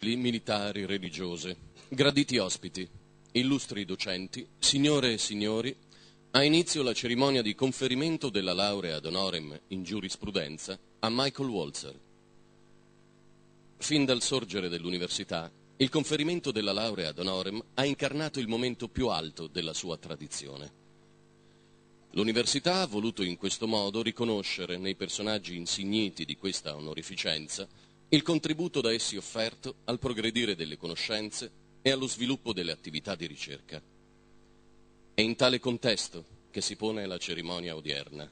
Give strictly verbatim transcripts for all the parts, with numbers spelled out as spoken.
militari, religiose, graditi ospiti, illustri docenti, signore e signori, ha inizio la cerimonia di conferimento della laurea ad honorem in giurisprudenza a Michael Walzer. Fin dal sorgere dell'università, il conferimento della laurea ad honorem ha incarnato il momento più alto della sua tradizione. L'università ha voluto in questo modo riconoscere nei personaggi insigniti di questa onorificenza il contributo da essi offerto al progredire delle conoscenze e allo sviluppo delle attività di ricerca. È in tale contesto che si pone la cerimonia odierna.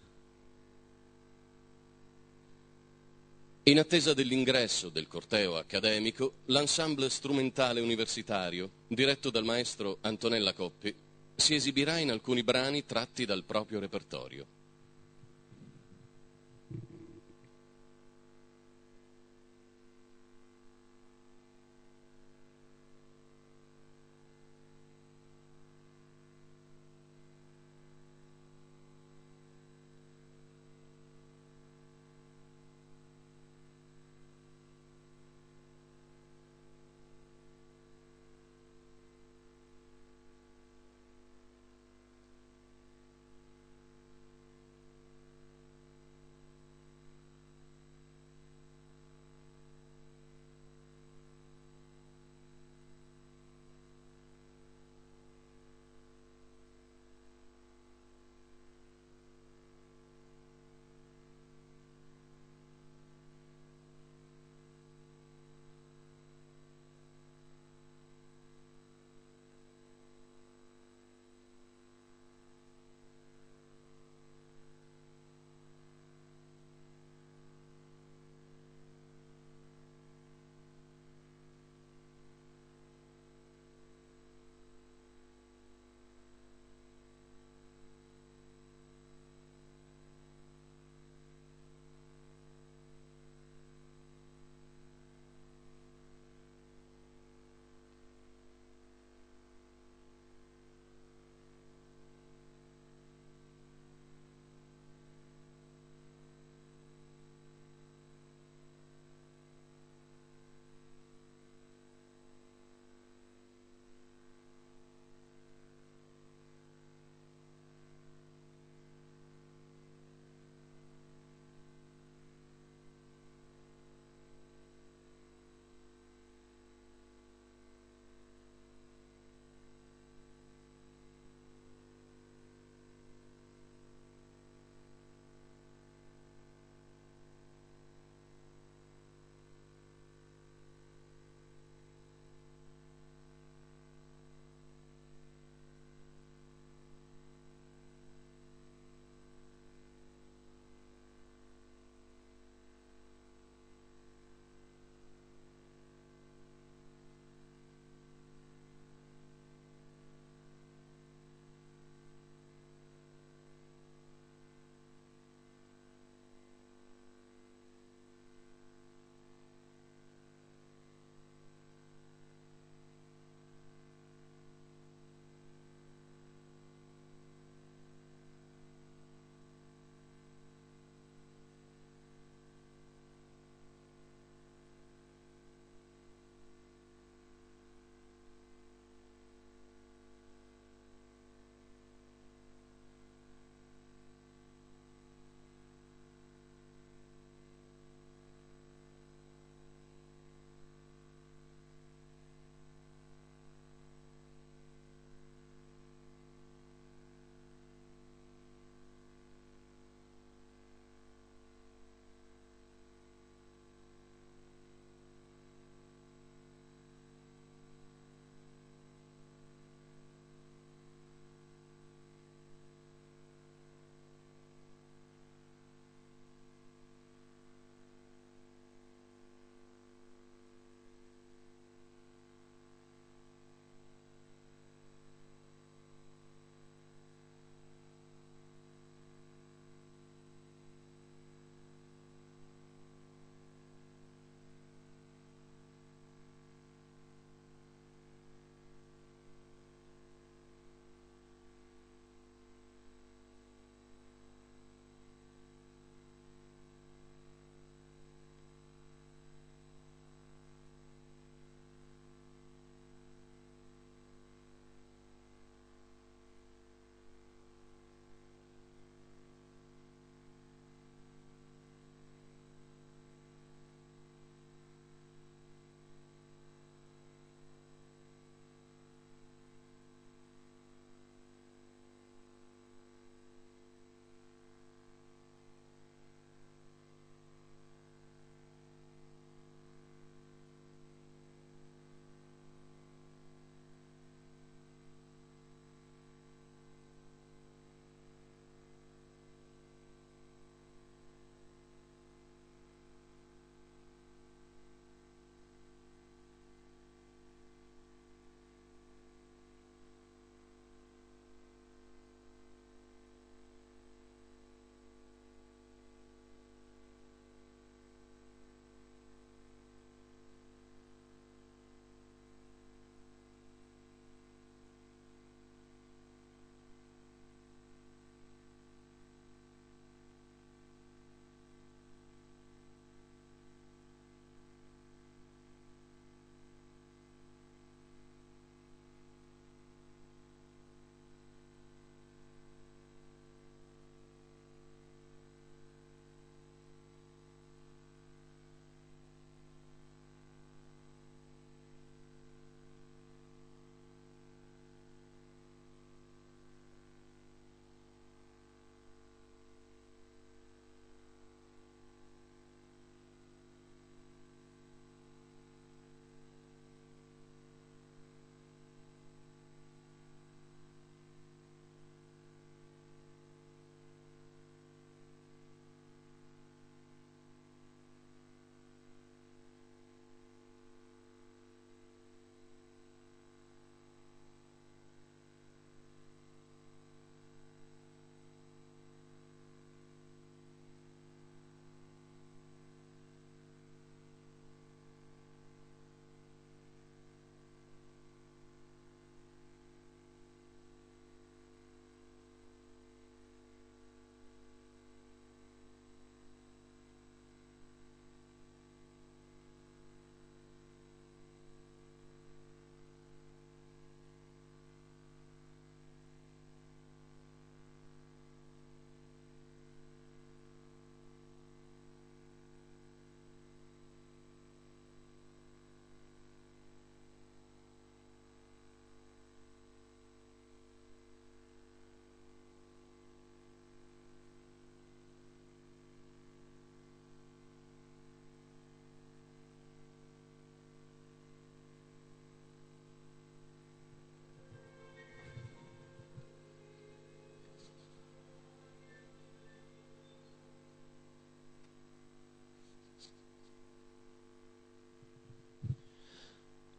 In attesa dell'ingresso del corteo accademico, l'ensemble strumentale universitario, diretto dal maestro Antonella Coppi, si esibirà in alcuni brani tratti dal proprio repertorio.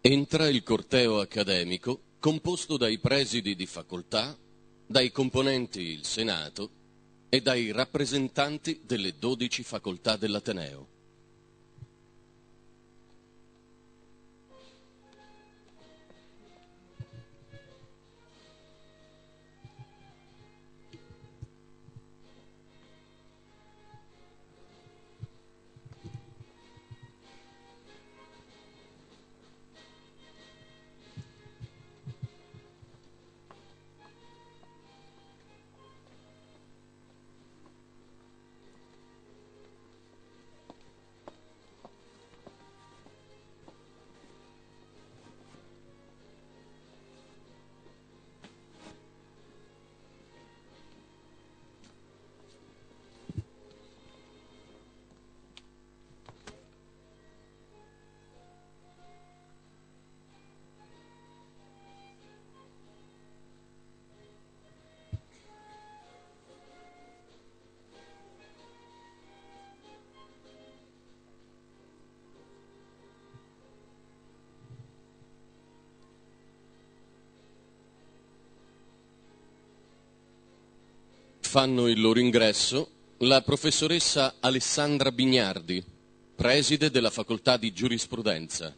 Entra il corteo accademico composto dai presidi di facoltà, dai componenti il Senato e dai rappresentanti delle dodici facoltà dell'Ateneo. Fanno il loro ingresso la professoressa Alessandra Bignardi, preside della facoltà di giurisprudenza.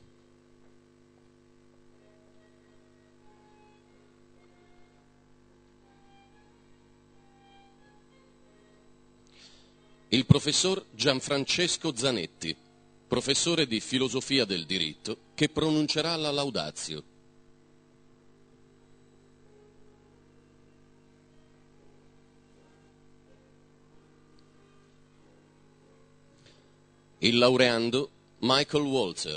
Il professor Gianfrancesco Zanetti, professore di filosofia del diritto, che pronuncerà la laudatio. Il laureando Michael Walzer.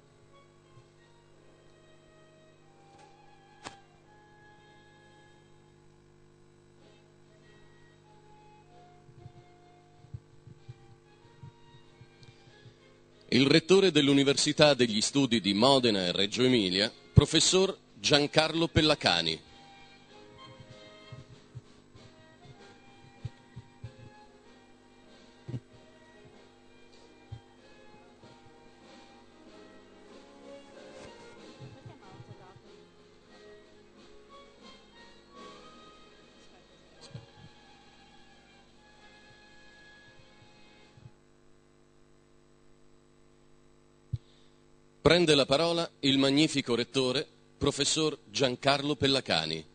Il rettore dell'Università degli Studi di Modena e Reggio Emilia, professor Giancarlo Pellacani. Prende la parola il magnifico rettore, professor Giancarlo Pellacani.